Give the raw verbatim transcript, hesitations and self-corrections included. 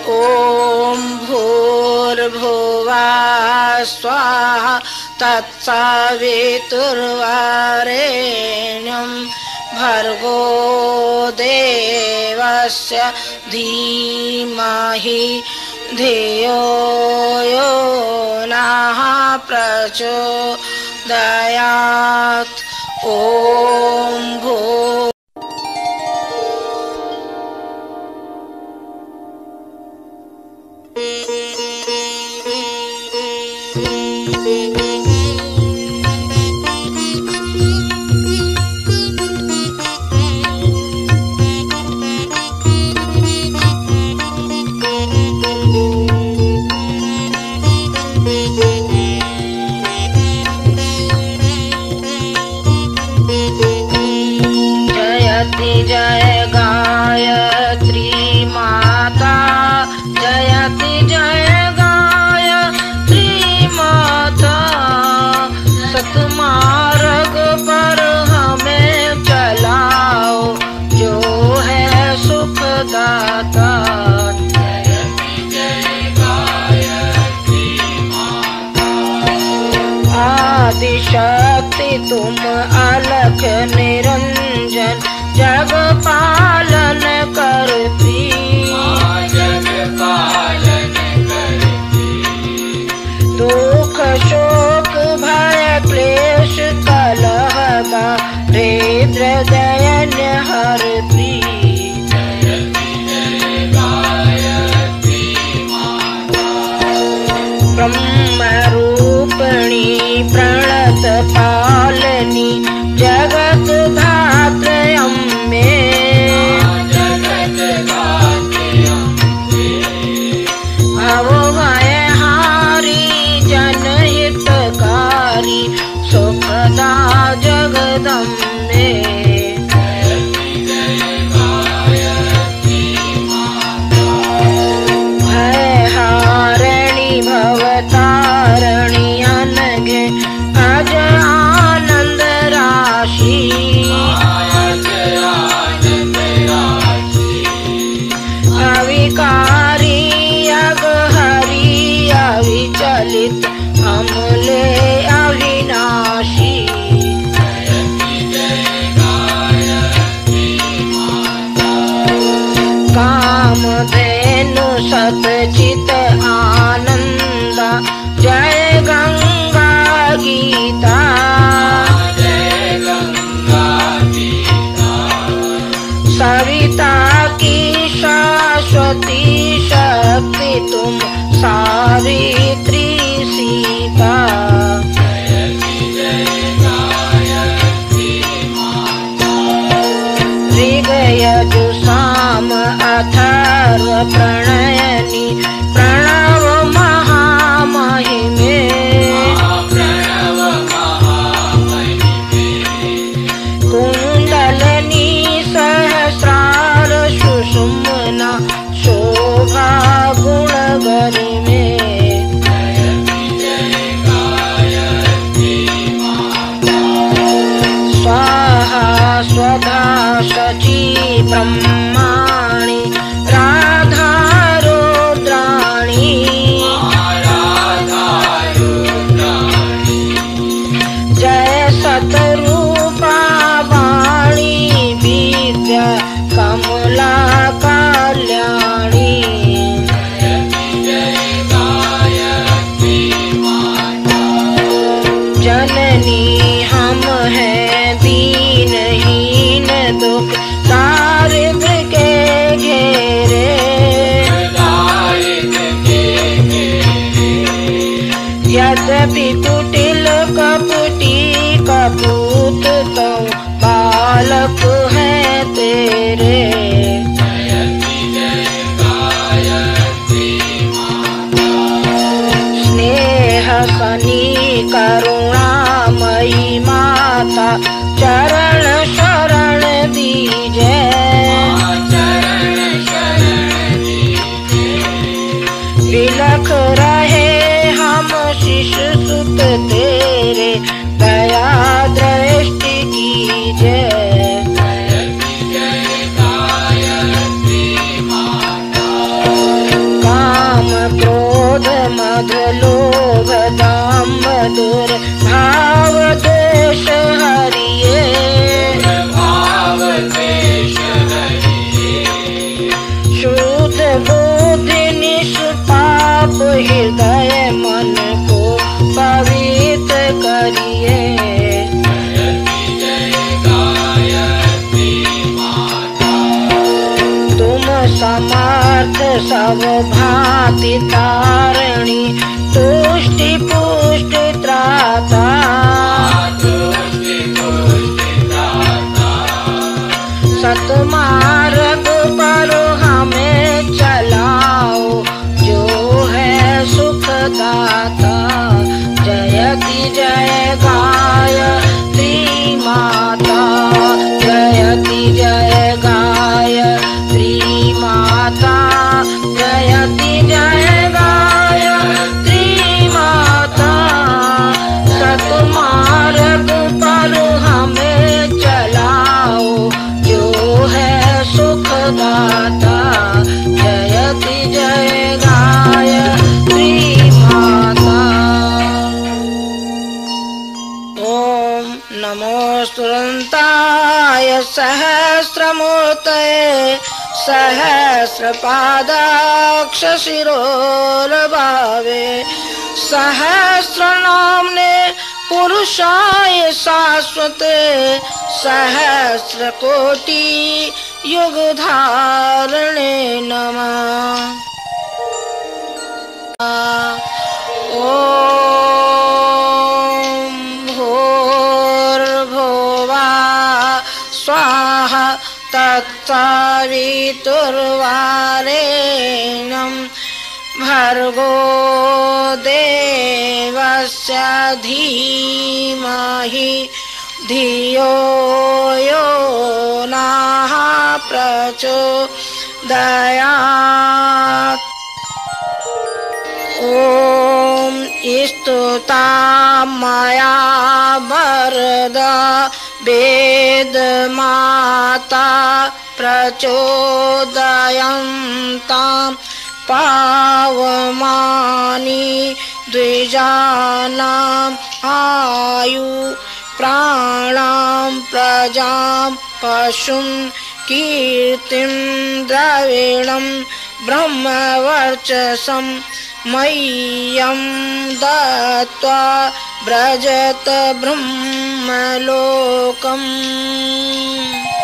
ॐ भूर्भुवः स्वाहा तत्सवितुर्वरेण्यं भर्गो देवस्य धीमहि धियो यो नः प्रचोदयात्। ॐ भू जय गायत्री माता जयति जय गायत्री माता सतमार्ग पर हमें चलाओ जो है सुखदाता। जयति जय गायत्री माता आदिशक्ति तुम अलख निरंजन जग पालन करती जग पालन करती दुख शोक भय क्लेश कलह दारिद्र दयन हरती। जयति जय गायत्री माता ब्रह्म रूपिणी प्रणत पालनी जगत धात्र अम्बे जगत धात्री अम्बे भव भय हारी जनहितकारी सुखदा जगदम्बे। जयति जय गायत्री माता भय हारिणी भवतारिणी अनघे अज आनंद राशि आनंद राशि अविकारी अगहरी अविचलित अमूल्य अविनाशी। जयति जय गायत्री माता कामधेनु सतचित आनंद जय गंगा गीता जय गंगा गीता सविता की शाश्वती शक्ति तुम सावित्री सीता। जयति जय गायत्री माता ऋग यजु साम अथर्व प्रणयनी प्रणव महामहिमे प्रणव महामहिमे कुंडलनी सहस्रार सुषुम्ना शोभा गुण गरिमे। जयति जय गायत्री माता स्वाहा स्वधा शची ब्रह्माणि राधा रुद्राणि राधा रुद्राणि जय सतरूपा वाणी विद्या कमला कल्याणी। जयति जय गायत्री माता जननी हम हैं दीनहीन दुख दारिद्र के घेरे दारिद्र के घेरे यद्यपि कुटिल कपटी कपूत तो बालक है तेरे। जयति जय गायत्री माता स्नेह सनी करुणामयी माता चरण शरण दीजे चरण शरण दीजे विलख रहे हम शिशु सुत तेरे दया दृष्टि कीजे। जयति जय गायत्री माता हृदय मन को पवित्र करिए। जयति जय गायत्री माता। तुम समर्थ सब भांति तारिणी, तुष्टि पुष्टि त्राता। तुष्टि पुष्टि त्राता। सतमार्ग पर हमें चलाओ, जो है सुखदाता। जयति जय गायत्री माता। जयति जय गायत्री माता। जयति जय गायत्री माता। सतमार्ग पर हमें चलाओ, जो है सुखदाता। जयति जय गायत्री माता। ओम नमो स्फुरन्ताय सहस्रमूर्तये सहस्रपादाक्ष शिरोर्भावे सहस्रनाम्ने पुरुषाय शाश्वते सहस्रकोटि युगधारणे नमः। ओम भूर्भुवः स्वाहा तत्सवितुर्वरेण्यं भर्गो देवस्य धीमहि धियो यो नः प्रचोदयात्। ॐ स्तुता मया वरदा वेदमाता प्रचोदयन्तां पावमानि द्विजानाम् आयु प्राणां प्रजां पशुं कीर्तिं द्रविणं ब्रह्मवर्चसं मह्यं दत्त्वा व्रजत ब्रह्मलोकम्।